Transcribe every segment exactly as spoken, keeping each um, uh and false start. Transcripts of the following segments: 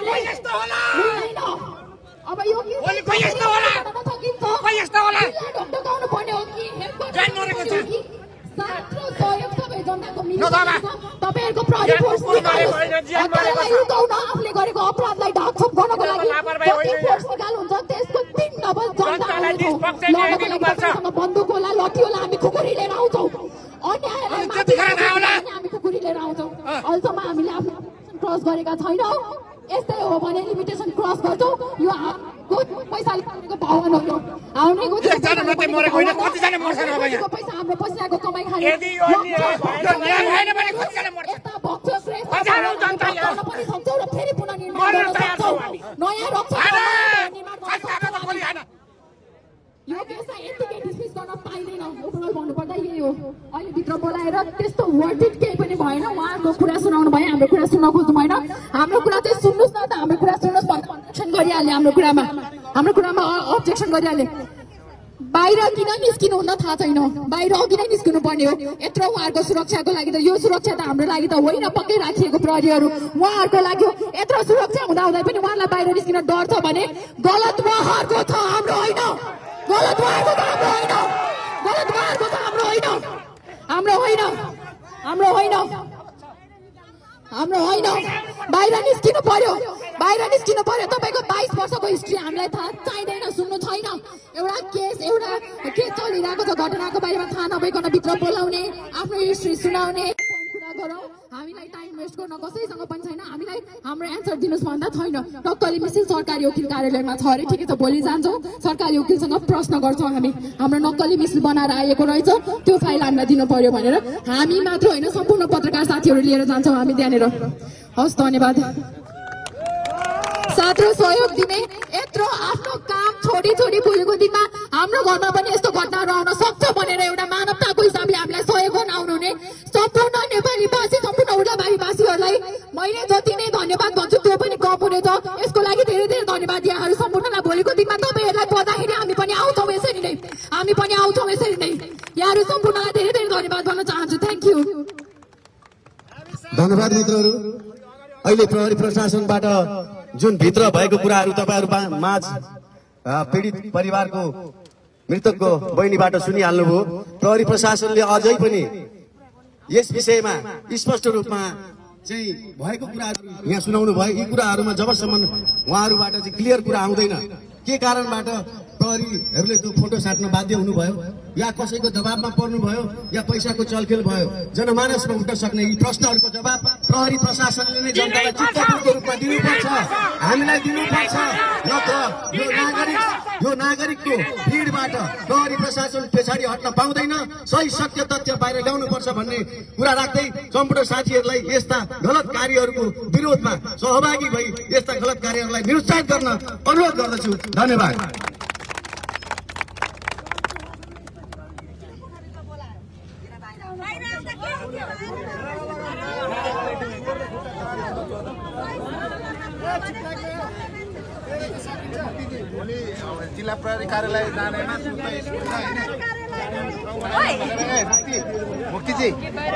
भने मिल्दैन। अब यो के ओली खोइ यस्तो होला खोइ यस्तो होला ढोकाउनु पर्ने हो कि जान मरेको छ साथ र सहयोग सबै जनताको मिल्छ। नदाबा तपाईहरुको प्रहरी फोर्स निकाल्नुलाई रुकाउन आफूले गरेको अपराधलाई ढाकछोप गर्नको लागि जति फोर्स निकाल्नुहुन्छ त्यसको तीन डबल जनता आउँछ। बन्दुक होला लठी होला हामी खुकुरी लिएर आउँछौँ। अन्यायलाई हामी खुकुरी लिएर आउँछौँ। अहिलेसम्म हामीले आफ्नो क्रस गरेका छैनौँ। यस्तै हो भने लिमिटेसन क्रस गर्छौँ। यो हाम्रो पैसाले पालेको भवन हो। हाउनेको एकजना मात्रै मरेको होइन कतिजना मर्छ र अब यहाँ पैसा हाम्रो पैसाको कमाइ खाने यदि यो यो न्याय भएन भने कतिजना मर्छ यस्ता भक्ष्य श्रेष्ठ हजारौं जनता यहाँ पनि सक्छौँ र फेरि पुनः निर्माण मर्न गर्न तयार छौँ सक्छौँ। हामी नयाँ रक्षा निर्माण गर्न सक्छौँ। यो केसलाई यतिकै डिसमिस गर्न पाइँदैन। ओभरअल भन्नुपर्दा यही हो। अहिले भित्र बोलाएर त्यस्तो वर्डिट केही पनि भएन। उहाँहरूको कुरा सुनाउनु भयो, हाम्रो कुरा सुन्न खोज्नु भएन। हाम्रो कुरा चाहिँ सुन्नुहोस् न त, हाम्रो कुरा सुन्नुहोस् भनेर अब्जेक्सन गरिहाल्यो। हाम्रो कुरामा हाम्रो कुरामा अब्जेक्सन गरिहाल्यो। बाहिर किन निस्किनु हुन थाहा छैन। बाहिर अघि नै निस्किनु पर्ने हो। यत्रो उहाँहरूको सुरक्षाको लागि त यो सुरक्षा त हाम्रो लागि त होइन पक्कै राखिएको प्रहरीहरू उहाँहरूको लागि हो। यत्रो सुरक्षा हुँदाहुँदै पनि उहाँलाई बाहिर निस्किन डर छ भने गलत उहाँहरूको छ, हाम्रो होइन। गलत उहाँहरूको त हाम्रो होइन। गलत उहाँहरूको त हाम्रो होइन। हाम्रो होइन। हाम्रो होइन। हाम्रो होइन। बाहिर निस्किनु पर्यो। बाहिर निस्किनु पर्यो। तपाईँको बाइस वर्षको हिस्ट्री हामीलाई थाहा चाहिँदैन, सुन्नु छैन। एउटा केस एउटा केस चलिरहेको छ, घटनाको बारेमा थाहा नभइकन भित्र बोलाउने, आफ्नो हिस्ट्री सुनाउने कुरा गरौँ। हामीलाई टाइम वेस्ट गर्न कसैसँग पनि छैन। हामीलाई हाम्रो एन्सर दिनुहोस् भन्दा छैन। नक्कली मिसिल सरकारी वकिल कार्यालयमा छ अरे। ठिकै छ, भोलि जान्छौँ सरकारी वकिलसँग प्रश्न गर्छौँ। हामी हाम्रो नक्कली मिसिल बनाएर आएको रहेछ, त्यो फाइल हामीलाई दिनु पर्यो भनेर हामी मात्र होइन सम्पूर्ण पत्रकार साथीहरू लिएर जान्छौँ हामी त्यहाँनिर। हस्, धन्यवाद। साथ र सहयोग दिने यत्रो आफ्नो काम छोडी छोडी भोलिको दिनमा हाम्रो घरमा पनि यस्तो घटनाहरू आउन सक्छ भनेर एउटा मानवताको हिसाबले हामीलाई सहयोग गर्न आउनुहुने सम्पूर्ण नेपाली भाषी सम्पूर्ण उर्लाबारी भाषीहरूलाई मैले जति नै धन्यवाद भन्छु त्यो पनि कम हुनेछ। यसको लागि धेरै धेरै धन्यवाद यहाँहरू सम्पूर्णलाई। भोलिको दिनमा तपाईँहरूलाई पढ्दाखेरि हामी पनि आउँछौँ यसरी नै, हामी पनि आउँछौँ यसरी नै। यहाँहरू सम्पूर्णलाई धेरै धेरै धन्यवाद भन्न चाहन्छु। Thank you. धन्यवाद मित्रहरू। अहिले प्रहरी प्रशासनबाट जुन भित्र भएको कुराहरू तपाईहरू माझ पीडित परिवारको मृतकको बहिनीबाट सुनिहाल्नुभयो। प्रहरी प्रशासनले अझै पनि यस विषयमा स्पष्ट रूपमा चाहिँ भएको कुराहरू यहाँ सुनाउनु भयो। यी कुराहरूमा जबसम्म उहाँहरूबाट चाहिँ क्लियर कुरा आउँदैन के कारणबाट प्रहरीहरूले त्यो फोटो साट्न बाध्य हुनुभयो या कसैको दबावमा पर्नुभयो या पैसाको चलखेल भयो, जनमानसमा उठ्न सक्ने यी प्रश्नहरूको जवाब प्रहरी प्रशासनले नै जनतालाई चित्तपुरको रूपमा दिनुपर्छ, हामीलाई दिनुपर्छ। नत्र यो नागरिक यो नागरिकको भिडबाट प्रहरी प्रशासन पछाडि हट्न पाउँदैन। सही सत्य तथ्य बाहिर ल्याउनुपर्छ भन्ने कुरा राख्दै सम्पूर्ण साथीहरूलाई यस्ता गलत कार्यहरूको विरोधमा सहभागी भई यस्ता गलत कार्यहरूलाई निरुत्साहित गर्न अनुरोध गर्दछु। धन्यवाद। जिल्ला प्रहरी कार्यालय जाने मुक्तिजी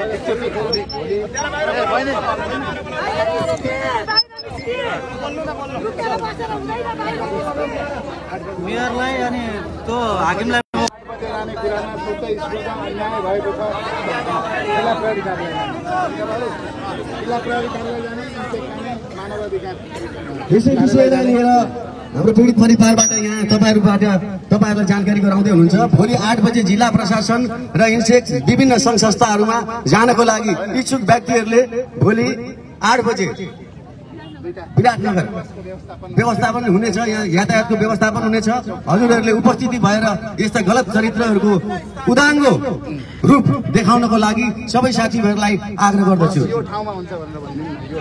मेयरलाई अनि त्यो हाकिमलाई जाने कुरामा सुत्दै स्कुलमा अन्याय भएको छ। जिल्ला प्रहरी कार्यालय जिल्ला प्रहरी कार्यालय जाने मानवाधिकार यसै विषयलाई लिएर हाम्रो पीडित परिवारबाट यहाँ तपाईँहरूबाट तपाईँहरूलाई जानकारी गराउँदै हुनुहुन्छ। भोलि आठ बजे जिल्ला प्रशासन र इन्सेक्स विभिन्न सङ्घ संस्थाहरूमा जानको लागि इच्छुक व्यक्तिहरूले भोलि आठ बजे विराटनगर व्यवस्थापन हुनेछ, यहाँ यातायातको व्यवस्थापन हुनेछ। हजुरहरूले उपस्थिति भएर यस्ता गलत चरित्रहरूको उदाङ्गो रूप देखाउनको लागि सबै साथीहरूलाई आग्रह गर्दछु। यो ठाउँमा हुन्छ भनेर भन्नु यो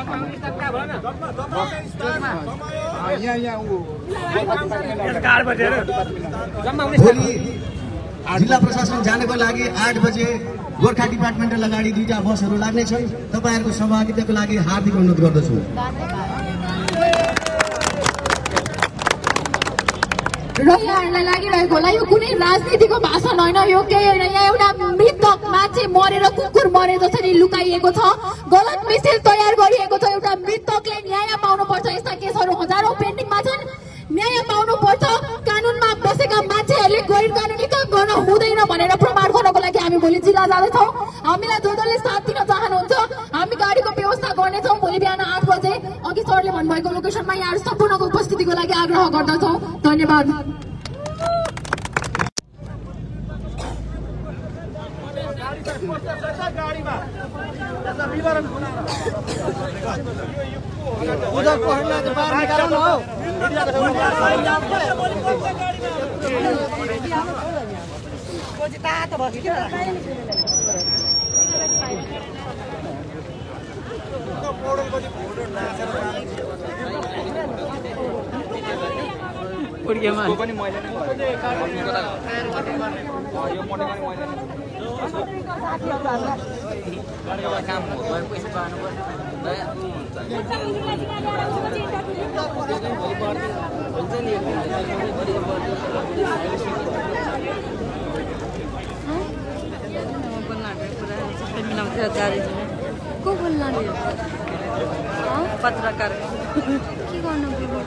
ठाउँमा भोलि जिल्ला प्रशासन जानको लागि आठ बजे गोर्खा डिपार्टमेन्टल अगाडि दुईटा बसहरू लाग्नेछन्। तपाईँहरूको सहभागिताको लागि हार्दिक अनुरोध गर्दछु। र यहाँहरूलाई लागिरहेको होला यो कुनै राजनीतिको भाषण होइन, यो केही होइन। यहाँ एउटा मृतक मान्छे मरेर कुकुर मरे जसरी लुकाइएको छ, गलत मिसिल तयार गरिएको छ। एउटा मृतकले न्याय पाउनुपर्छ। यस्ता केसहरू भोलि जिल्ला जाँदैछौँ। हामीलाई जो जसले साथ दिन चाहनुहुन्छ हामी गाडीको व्यवस्था गर्नेछौँ। भोलि बिहान आठ बजे अघि सरले भन्नुभएको लोकेसनमा यहाँहरू सम्पूर्णको उपस्थितिको लागि आग्रह गर्दछौँ। धन्यवाद। को बोल्न पत्रकार के गर्नु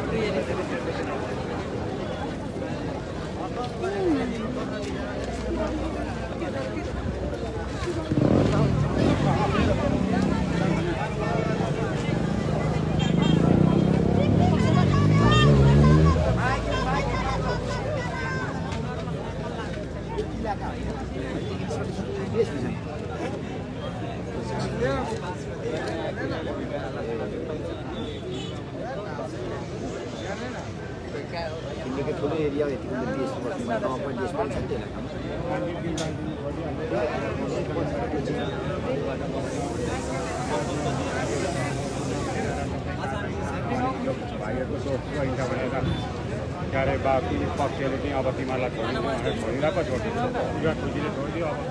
क्यारे बाँकी पक्षले चाहिँ अब तिमीहरूलाई छोडिदियो भनेर छोडिरहेको छोडिदियो पुरा खुसीले छोडिदियो अब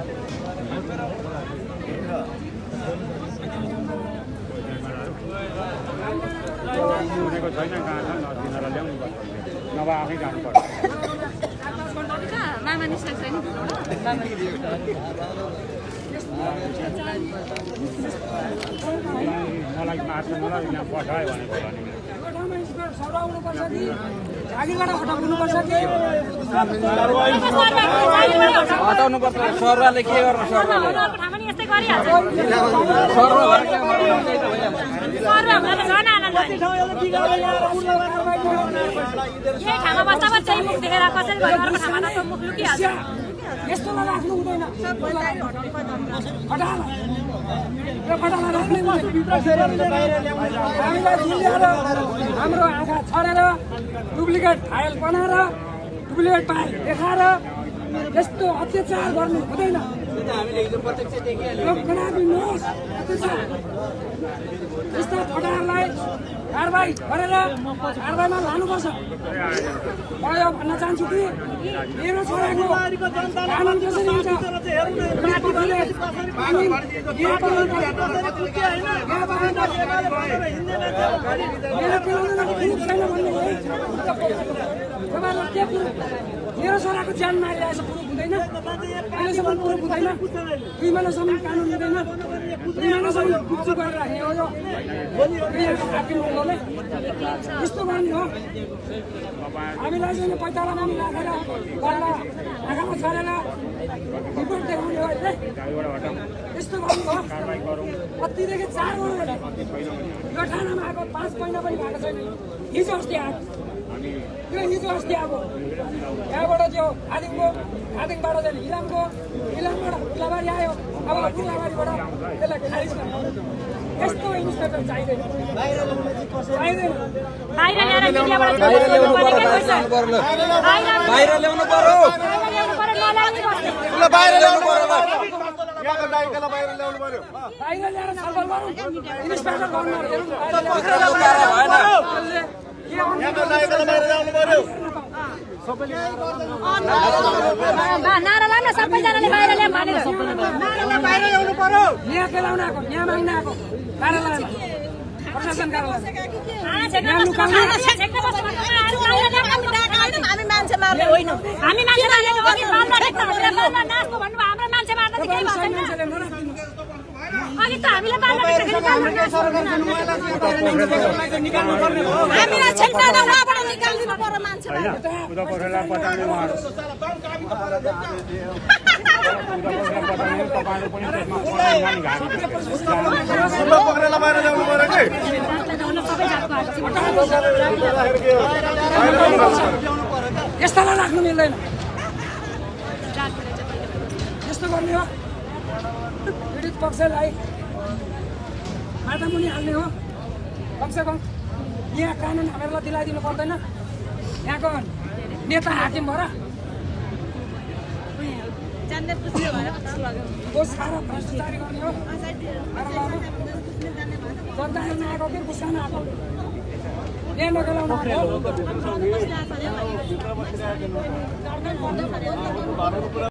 हुनेको छैन कहाँ छ तिनीहरूलाई ल्याउनु पर्छ नभए आफै जानु पर्छ मलाई मार्छ मलाई यहाँ पठायो भनेको भने हटाउनु पर्छ सरले के गर्नु सरले यस्तो राख्नु हुँदैन हाम्रो आँखा छरेर डुप्लिकेट फाइल बनाएर डुप्लिकेट फाइल देखाएर यस्तो अत्याचार गर्नु हुँदैन। यस्ता फटाहरूलाई कारबाही गरेर कारबाहीमा लानुपर्छ। म यो भन्न चाहन्छु कि मेरो छोराको कानुन कसरी हुन्छ मेरो छोराको ज्यान मारिरहेछ पुरुष हुँदैन अहिलेसम्म पुरुष हुँदैन दुई महिनासम्म कानुन हुँदैन दुई महिनासम्म पुच्छु गरेर राख्ने हो यो यस्तो गर्ने हो। हामीलाई चाहिँ पैताला मानि राखेर गल्ला आँखामा छरेर रिपोर्ट देखाउने हो यस्तो गर्नु हो। कतिदेखि चार वर्ष यो ठानामा आएको पाँच महिना पनि भएको छैन। हिजो अस्ति आएको यो हिजो अस्ति अब यहाँबाट त्यो आदिङको आदिङबाट चाहिँ इलामको इलामबाट फुलाबारी आयो अब फुलाबारीबाट त्यसलाई खारिज गर्नु यस्तो इन्सपेक्टर चाहिँदैन चाहिँदैन बाहिर ल्याएर मिडियाबाट बाहिर ल्याउनु पर्यो बाहिर ल्याउनु पर्यो ल बाहिर ल्याउनु पर्यो यहाँको नायिकालाई बाहिर ल्याउनु पर्यो बाहिर ल्याएर छलफल गरौँ इन्सपेक्टर गर्नु हेरौँ यहाँको नायिकालाई बाहिर ल्याउनु पर्यो नारा लाउन सबैजनाले बाहिर ल्याउँ भनेर नारालाई बाहिर ल्याउनु पर्यो यहाँ केलाउन आएको यहाँ माग्न आएको कार्यालयमा प्रशासन कार्यालय हामी मान्छे मार्ने होइन हामी मान्छे मार्ने अघि मार्न ठेक्न भनेर नाच्नु भन्नुभयो हाम्रो मान्छे मार्न चाहिँ केही भएको छैन अघि त हामीले हामीलाई छेल्टाएर उहाँबाट निकालिदिनु पर्यो मान्छेलाई यस्तालाई राख्नु मिल्दैन यस्तो गर्ने हो पीडित पक्षलाई माथा मुनि हाल्ने हो कमसेकम यहाँ कानुन हामीहरूलाई दिलाइदिनु पर्दैन यहाँको नेता हाकिम भएर भ्रष्टाचारी गर्ने हो जनता हेर्न आएको कि गुस्सामा आएको यहाँ नगलाउनु